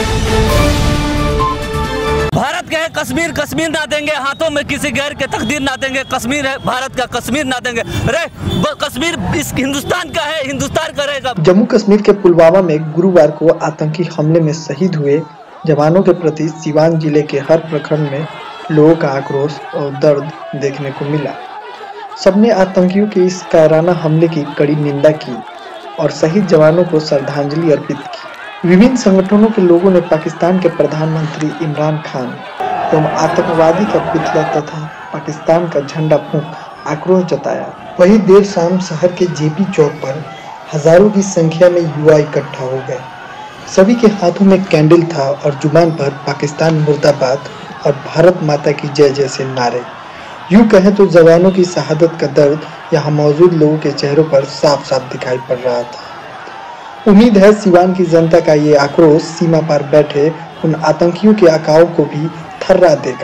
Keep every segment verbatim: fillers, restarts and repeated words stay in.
भारत के है कश्मीर, कश्मीर ना देंगे, हाथों में किसी गैर के तकदीर ना देंगे। कश्मीर है भारत का, कश्मीर ना देंगे। अरे कश्मीर इस हिंदुस्तान का है, हिंदुस्तान का रहेगा। जम्मू कश्मीर के पुलवामा में गुरुवार को आतंकी हमले में शहीद हुए जवानों के प्रति सीवान जिले के हर प्रखंड में लोगों का आक्रोश और दर्द देखने को मिला। सबने आतंकियों के इस कायराना हमले की कड़ी निंदा की और शहीद जवानों को श्रद्धांजलि अर्पित की। विभिन्न संगठनों के लोगों ने पाकिस्तान के प्रधानमंत्री इमरान खान एवं आतंकवादी का पुतला तथा पाकिस्तान का झंडा फूंक आक्रोश जताया। वहीं देर शाम शहर के जेपी चौक पर हजारों की संख्या में युवा इकट्ठा हो गए। सभी के हाथों में कैंडल था और जुबान पर पाकिस्तान मुर्दाबाद और भारत माता की जय जैसे नारे। यूं कहें तो जवानों की शहादत का दर्द यहाँ मौजूद लोगों के चेहरों पर साफ साफ दिखाई पड़ रहा था। उम्मीद है सीवान की जनता का ये आक्रोश सीमा पर बैठे उन आतंकियों के आकाओं को भी थर्रा देगा।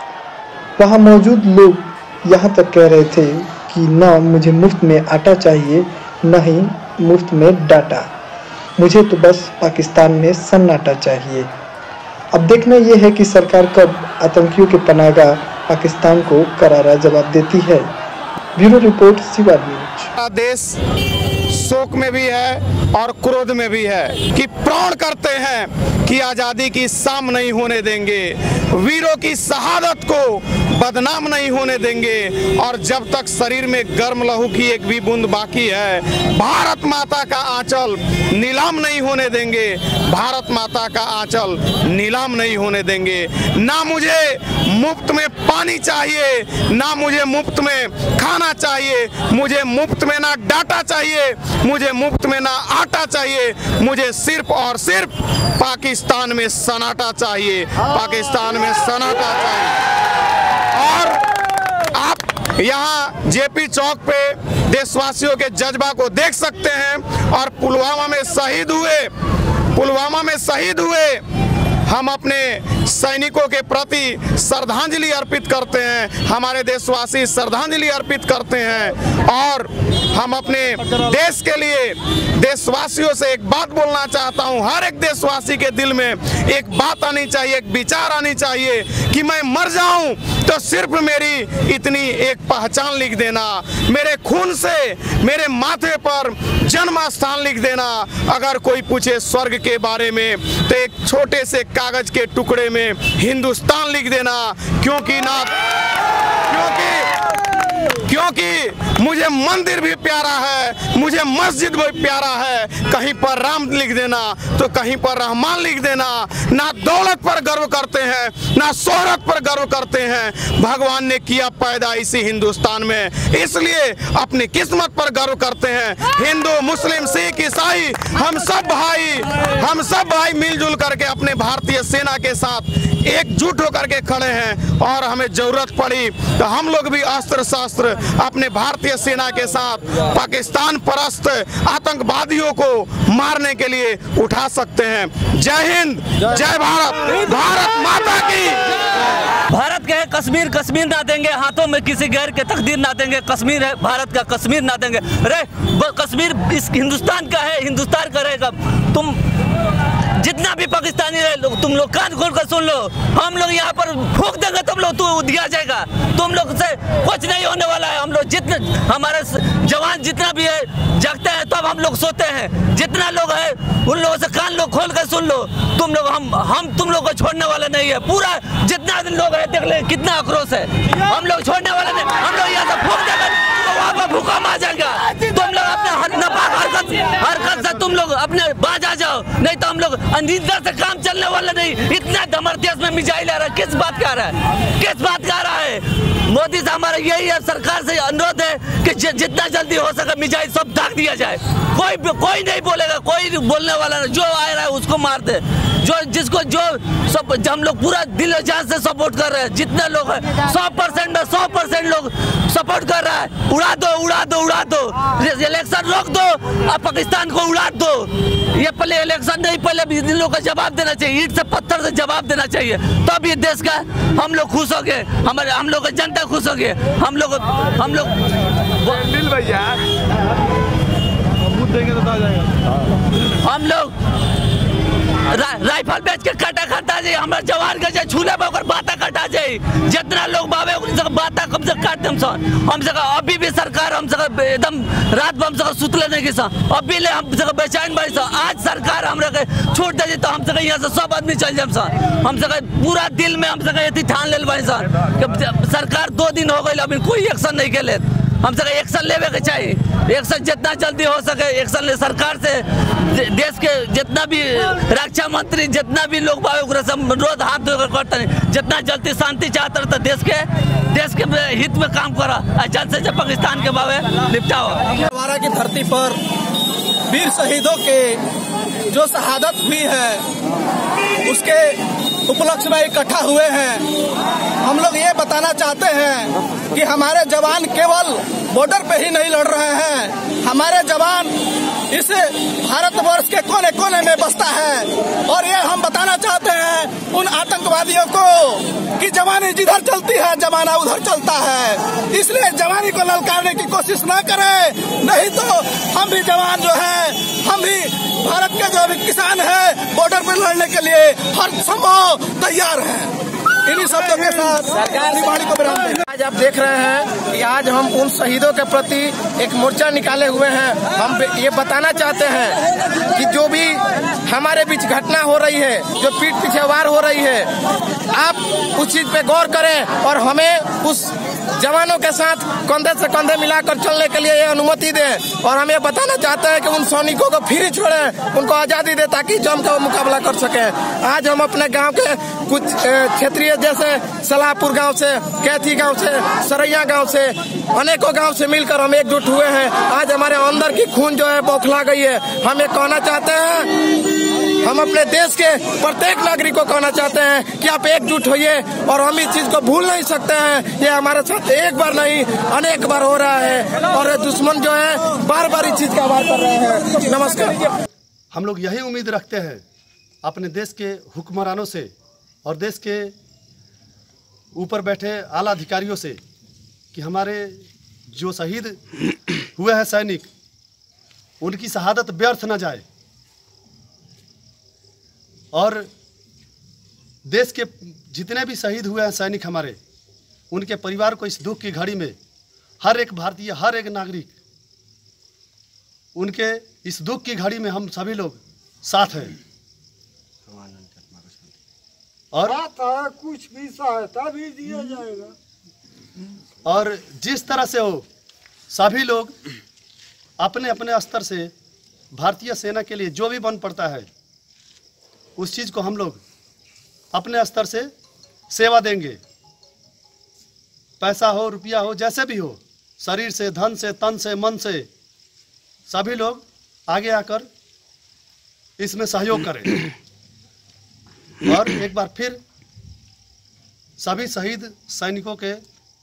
वहां मौजूद लोग यहाँ तक कह रहे थे कि न मुझे मुफ्त में आटा चाहिए, न ही मुफ्त में डाटा, मुझे तो बस पाकिस्तान में सन्नाटा चाहिए। अब देखना यह है कि सरकार कब आतंकियों के पनाहगाह पाकिस्तान को करारा जवाब देती है। Bureau report, Siwan news. देश शोक में भी है और क्रोध में भी है कि प्रण करते हैं कि आज़ादी की शाम नहीं होने देंगे, वीरों की शहादत को बदनाम नहीं होने देंगे और जब तक शरीर में गर्म लहू की एक भी बूंद बाकी है, भारत माता का आंचल नीलाम नहीं होने देंगे। भारत माता का आंचल नीलाम नहीं होने देंगे। ना मुझे मुफ्त में पानी चाहिए, ना मुझे मुफ्त में खाना चाहिए, मुझे मुफ्त में ना डाटा चाहिए, मुझे मुफ्त में ना आटा चाहिए, मुझे सिर्फ और सिर्फ पाकिस्तान में सन्नाटा चाहिए, पाकिस्तान में सन्नाटा चाहिए। और आप यहाँ जेपी चौक पे देशवासियों के जज्बा को देख सकते हैं। और पुलवामा में शहीद हुए पुलवामा में शहीद हुए हम अपने सैनिकों के प्रति श्रद्धांजलि अर्पित करते हैं। हमारे देशवासी श्रद्धांजलि अर्पित करते हैं और हम अपने देश के लिए देशवासियों से एक बात बोलना चाहता हूं। हर एक देशवासी के दिल में एक बात आनी चाहिए, एक विचार आनी चाहिए कि मैं मर जाऊं तो सिर्फ मेरी इतनी एक पहचान लिख देना, मेरे खून से मेरे माथे पर जन्म स्थान लिख देना। अगर कोई पूछे स्वर्ग के बारे में तो एक छोटे से कागज के टुकड़े में हिंदुस्तान लिख देना, क्योंकि ना क्योंकि क्योंकि मुझे मंदिर भी प्यारा है, मुझे मस्जिद भी प्यारा है। कहीं पर राम लिख देना तो कहीं पर रहमान लिख देना। ना दौलत पर गर्व करते हैं, ना शोहरत पर गर्व करते हैं। भगवान ने किया पैदा इसी हिंदुस्तान में, इसलिए अपनी किस्मत पर गर्व करते हैं। हिंदू, मुस्लिम, सिख, ईसाई, हम सब भाई हम सब भाई मिलजुल करके अपने भारतीय सेना के साथ एकजुट होकर के खड़े हैं। और हमें जरूरत पड़ी तो हम लोग भी अस्त्र शस्त्र अपने भारतीय सेना के साथ पाकिस्तान परस्त आतंकवादियों को मारने के लिए उठा सकते हैं। जय हिंद, जय भारत, भारत माता की। भारत के है कश्मीर, कश्मीर ना देंगे, हाथों में किसी गैर के तकदीर ना देंगे। कश्मीर है भारत का, कश्मीर ना देंगे। अरे कश्मीर इस हिंदुस्तान का है, हिंदुस्तान का रहेगा। तुम जितना भी पाकिस्तानी है लोग, तुम लोग कान खोल कर सुन लो। हम लोग यहाँ पर फूंक देंगे, तुम लोग तो दिया जाएगा। तुम लोग से कुछ नहीं होने वाला है। हम लोग जितने हमारे जवान जितना भी है जगते हैं तब हम लोग सोते हैं। जितना लोग है उन लोगों से कान लोग खोल कर सुन लो। तुम लोग हम हम तुम लोग को छोड़ने वाले नहीं है। पूरा जितना लोग है देख ले कितना आक्रोश है। हम लोग छोड़ने वाले नहीं। हम लोग यहाँ से फूंक देंगे तो वहाँ पर भूकंप आ जाएगा। तुम लोग अपने नापाक हरकत हरकत से तुम लोग अपने बाज आ जाओ, नहीं तो हम लोग अंदर से काम चलने वाला नहीं। इतना दमर देश में मिसाइल आ रहा है, किस बात का आ रहा है, किस बात का आ रहा है। मोदी से हमारा यही है, सरकार से अनुरोध है कि ज, जितना जल्दी हो सके मिसाइल सब दाग दिया जाए। कोई कोई नहीं बोलेगा, कोई बोलने वाला नहीं। जो आ रहा है उसको मार दे। जो जिसको जो सब हम लोग पूरा दिल जान से सपोर्ट कर रहे हैं। जितने लोग हैं सौ परसेंट में सौ परसेंट लोग सपोर्ट कर रहा है। उड़ा दो उड़ा दो उड़ा दो, इलेक्शन रोक दो और पाकिस्तान को उड़ा दो। ये पहले इलेक्शन नहीं, पहले इन लोगों का जवाब देना चाहिए। ईंट से पत्थर से जवाब देना चाहिए, तब ये देश का हम लोग खुश हो गए, हमारे हम लोग की जनता खुश हो गए। हम लोग हम लोग भैया हम लोग रा, राइफल बेच के काटा खाता जाए, हमारा जवान के जाए छूले पर बाता काटा जाए, जितना लोग बाबे बाता कम से काट हम सब हम सब अभी भी सरकार हम सब एकदम रात में हम सब सुतले नहीं किसा अभी ले हम सब बेचैन भाई सा आज सरकार हमरा के छूट दे तो हम सब यहाँ से सब आदमी चल जाए सा हम सब पूरा दिल में हम सब ये ठान ले भाई सा सरकार दो दिन हो गए अभी कोई एक्शन नहीं के ले हम सब एक्शन लेवे के चाहिए, एक्शन जितना जल्दी हो सके एक्शन ले सरकार से देश के जितना भी रक्षा मंत्री जितना भी लोग रोज हाथ धोकर करते हैं, जितना जल्दी शांति चाहते रहते देश के देश के हित में काम करा जल्द से जल्द पाकिस्तान के बारे निपटाओ। हमारा की धरती पर वीर शहीदों के जो शहादत हुई है उसके उपलक्ष्य में इकट्ठा हुए हैं। हम लोग ये बताना चाहते हैं कि हमारे जवान केवल बॉर्डर पे ही नहीं लड़ रहे हैं, हमारे जवान इस भारतवर्ष के कोने कोने में बसता है और ये हम बताना चाहते हैं उन आतंकवादियों को कि जवानी जिधर चलती है जमाना उधर चलता है, इसलिए जवानी को ललकारने की कोशिश न करें, नहीं तो हम भी जवान जो है हम भी भारत के जो भी किसान है बॉर्डर पर लड़ने के लिए हर संभव तैयार है। इन्हीं शब्दों के साथ सरकार को विराम दें। आज आप देख रहे हैं कि आज हम उन शहीदों के प्रति एक मोर्चा निकाले हुए हैं। हम ये बताना चाहते हैं कि जो भी हमारे बीच घटना हो रही है, जो पीठ पीछे वार हो रही है, आप उस चीज पे गौर करें और हमें उस जवानों के साथ कंधे से कंधे मिलाकर चलने के लिए ये अनुमति दें और हम ये बताना चाहते हैं कि उन सैनिकों को फिर छोड़ें, उनको आजादी दें ताकि जम का मुकाबला कर सकें। आज हम अपने गांव के कुछ क्षेत्रीय जैसे सलाहपुर गांव से, कैथी गांव से, सरैया गांव से, अनेकों गांव से मिलकर हम एकजुट हुए हैं। आज हमारे अंदर की खून जो है बौखला गई है। हम ये कहना चाहते हैं, हम अपने देश के प्रत्येक नागरिक को कहना चाहते हैं कि आप एकजुट होइए और हम इस चीज को भूल नहीं सकते हैं। ये हमारे साथ एक बार नहीं अनेक बार हो रहा है और दुश्मन जो है बार बार इस चीज का वार कर रहे हैं। नमस्कार। हम लोग यही उम्मीद रखते हैं अपने देश के हुक्मरानों से और देश के ऊपर बैठे आला अधिकारियों से कि हमारे जो शहीद हुए हैं सैनिक, उनकी शहादत व्यर्थ न जाए और देश के जितने भी शहीद हुए हैं सैनिक हमारे, उनके परिवार को इस दुख की घड़ी में हर एक भारतीय, हर एक नागरिक उनके इस दुख की घड़ी में हम सभी लोग साथ हैं और कुछ भी सहायता भी दिया जाएगा और जिस तरह से हो सभी लोग अपने अपने स्तर से भारतीय सेना के लिए जो भी बन पड़ता है उस चीज़ को हम लोग अपने स्तर से सेवा देंगे। पैसा हो, रुपया हो, जैसे भी हो, शरीर से, धन से, तन से, मन से सभी लोग आगे आकर इसमें सहयोग करें और एक बार फिर सभी शहीद सैनिकों के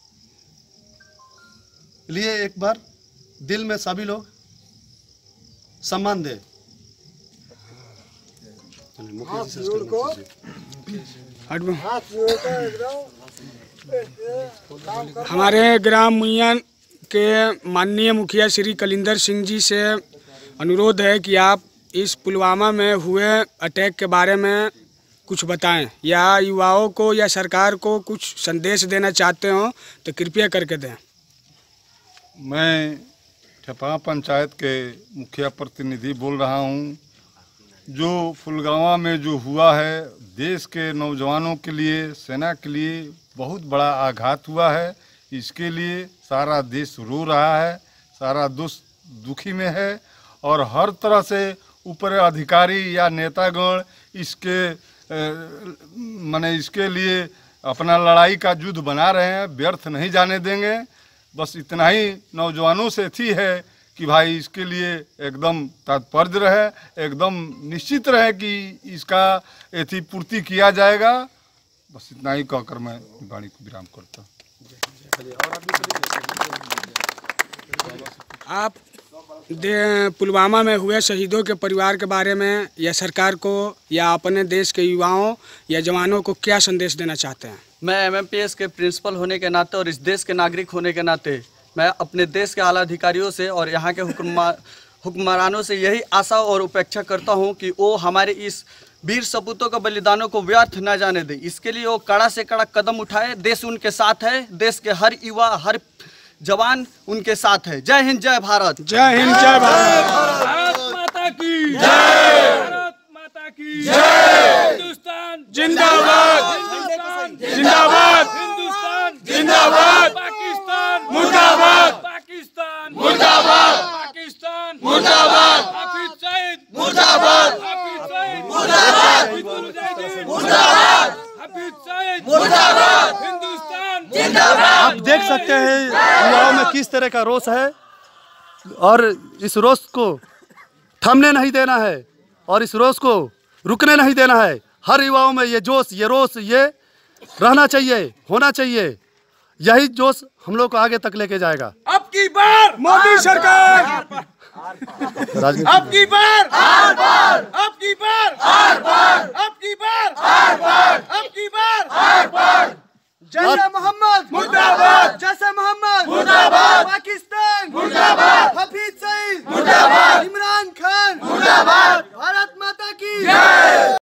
लिए एक बार दिल में सभी लोग सम्मान दें। हमारे ग्राम मुइयन के माननीय मुखिया श्री कलिंदर सिंह जी से अनुरोध है कि आप इस पुलवामा में हुए अटैक के बारे में कुछ बताएं या युवाओं को या सरकार को कुछ संदेश देना चाहते हो तो कृपया करके दें। मैं ठपा पंचायत के मुखिया प्रतिनिधि बोल रहा हूं। जो फुलगावा में जो हुआ है, देश के नौजवानों के लिए, सेना के लिए बहुत बड़ा आघात हुआ है। इसके लिए सारा देश रो रहा है, सारा देश दुखी में है और हर तरह से ऊपर अधिकारी या नेतागण इसके माने इसके लिए अपना लड़ाई का युद्ध बना रहे हैं, व्यर्थ नहीं जाने देंगे। बस इतना ही नौजवानों से थी है कि भाई इसके लिए एकदम तत्पर रहे, एकदम निश्चित रहे कि इसका एथी पूर्ति किया जाएगा। बस इतना ही कहकर मैं वाणी को विराम करता हूँ। आप पुलवामा में हुए शहीदों के परिवार के बारे में या सरकार को या अपने देश के युवाओं या जवानों को क्या संदेश देना चाहते हैं? मैं एम एम पी एस के प्रिंसिपल होने के नाते और इस देश के नागरिक होने के नाते मैं अपने देश के आला अधिकारियों से और यहाँ के हुक्मा हुक्मरानों से यही आशा और उपेक्षा करता हूँ कि वो हमारे इस वीर सपूतों के बलिदानों को व्यर्थ न जाने दे, इसके लिए वो कड़ा से कड़ा कदम उठाए। देश उनके साथ है, देश के हर युवा हर जवान उनके साथ है। जय हिंद, जय भारत। जय हिंद, जय भारत। भारत माता की जय, भारत माता की जय। हिंदुस्तान जिंदाबाद, जिंदाबाद, हिंदुस्तान जिंदाबाद, पाकिस्तान मुर्दाबाद, पाकिस्तान मुर्दाबाद, पाकिस्तान मुर्दाबाद, हाफिज सईद मुर्दाबाद, हाफिज सईद मुर्दाबाद, मुजाहिदीन मुर्दाबाद, हाफिज सईद मुर्दाबाद, हिंदुस्तान जिंदाबाद। आप देख सकते हैं युवाओं में किस तरह का रोष है और इस रोष को थमने नहीं देना है और इस रोष को रुकने नहीं देना है। हर युवाओं में ये जोश, ये रोष, ये रहना चाहिए, होना चाहिए। यही जोश हम लोग को आगे तक लेके जाएगा। अब की बार मोदी सरकार, राजनीति अब की बार आर पार, अब की बार आर पार,